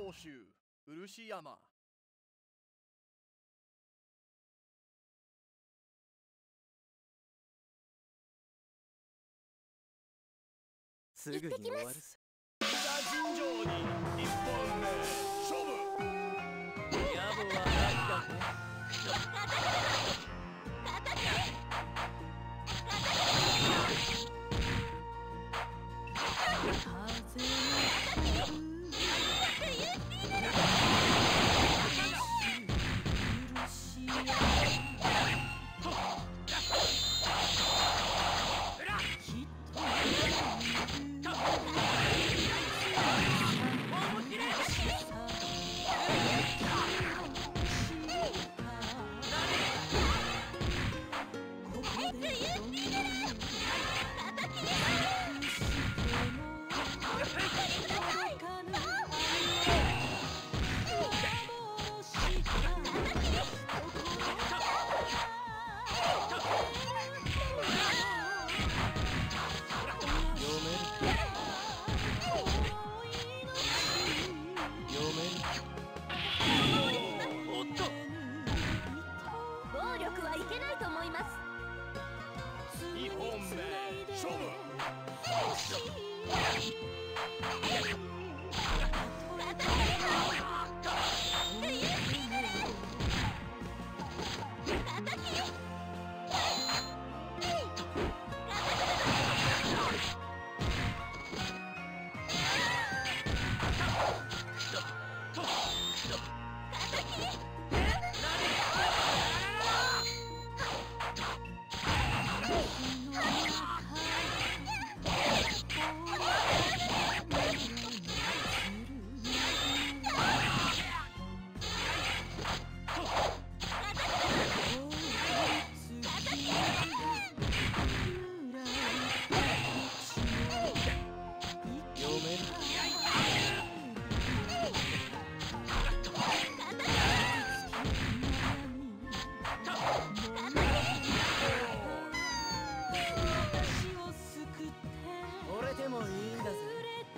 長州漆山。 すぐに終わるさ。 尋常に一本目勝負。 野暮はないだね。 暴力はいけないと思います。 2本目勝負。 俺でもいいんだぜ。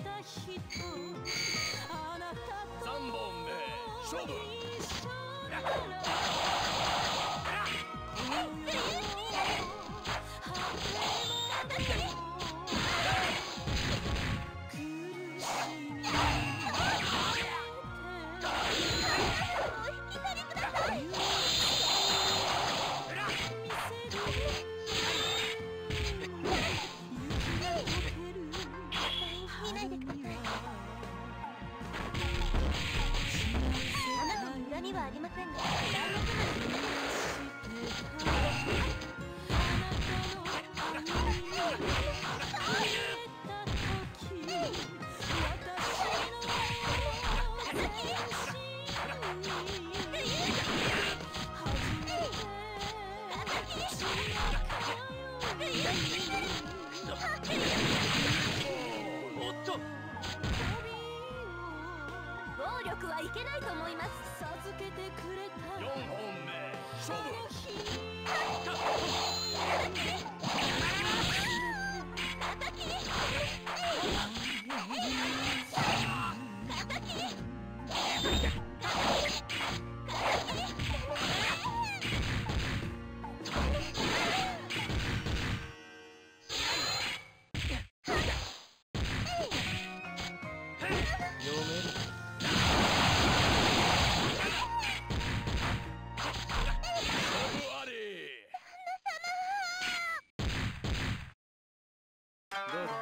3本目勝負。 恨みはありませんが、旦那様に暴力はいけないと思います。授けてくれた 4本目勝負。 どうだ